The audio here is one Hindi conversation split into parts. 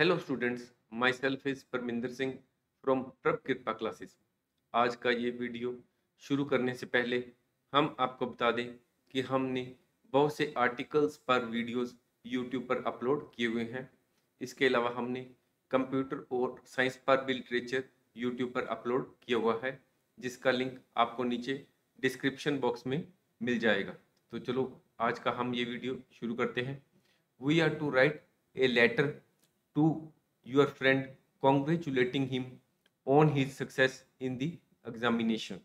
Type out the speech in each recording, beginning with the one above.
Hello students, myself is Parminder Singh from Prabh Kripa classes. आज का ये वीडियो शुरू करने से पहले हम आपको बता दें कि हमने बहुत से आर्टिकल्स पर वीडियोस यूट्यूब पर अपलोड किए हुए हैं। इसके अलावा हमने कंप्यूटर और साइंस पर भी लिटरेचर यूट्यूब पर अपलोड किया हुआ है, जिसका लिंक आपको नीचे डिस्क्रिप्शन बॉक्स में मिल जाएगा। तो चलो आज का हम ये वीडियो शुरू करते हैं। We are to write a letter to your friend congratulating him on his success in the examination.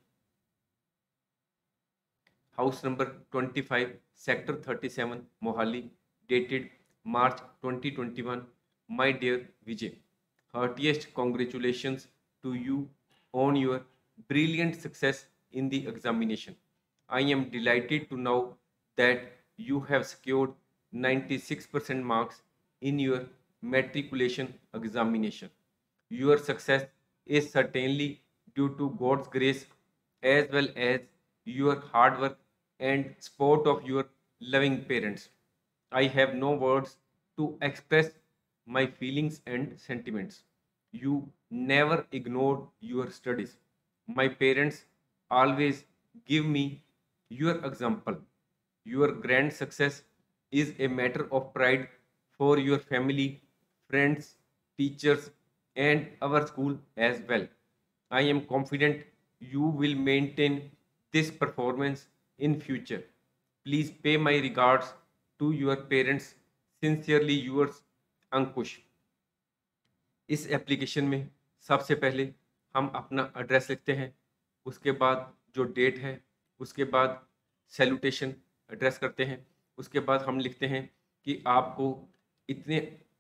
House number 25, Sector 37, Mohali, dated March 2021. My dear Vijay, heartiest congratulations to you on your brilliant success in the examination. I am delighted to know that you have secured 96% marks in your matriculation examination. Your success is certainly due to God's grace as well as your hard work and support of your loving parents. I have no words to express my feelings and sentiments. You never ignored your studies. My parents always give me your example. Your grand success is a matter of pride for your family, friends, teachers, and our school as well. I am confident you will maintain this performance in future. Please pay my regards to your parents. Sincerely yours, Ankush. इस एप्लीकेशन में सबसे पहले हम अपना एड्रेस लिखते हैं, उसके बाद जो डेट है, उसके बाद सैल्यूटेशन एड्रेस करते हैं, उसके बाद हम लिखते हैं कि आपको इतने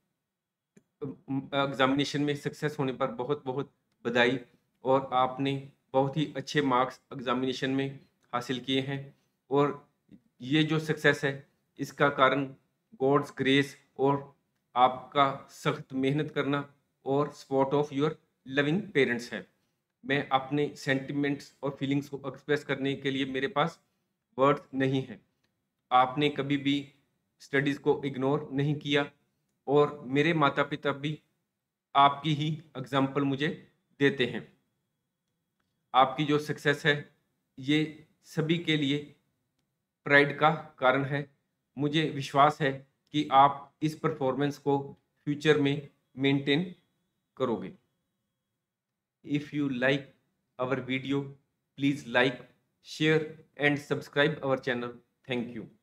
एग्जामिनेशन में सक्सेस होने पर बहुत बहुत बधाई और आपने बहुत ही अच्छे मार्क्स एग्जामिनेशन में हासिल किए हैं और ये जो सक्सेस है इसका कारण गॉड्स ग्रेस और आपका सख्त मेहनत करना और support of your loving parents है। मैं अपने सेंटिमेंट्स और फीलिंग्स को एक्सप्रेस करने के लिए मेरे पास वर्ड्स नहीं हैं। आपने कभी भी स्टडीज़ को इग्नोर नहीं किया और मेरे माता पिता भी आपकी ही एग्जाम्पल मुझे देते हैं। आपकी जो सक्सेस है ये सभी के लिए प्राइड का कारण है। मुझे विश्वास है कि आप इस परफॉर्मेंस को फ्यूचर में मेंटेन करोगे। If you like our video, please like, share and subscribe our channel. Thank you.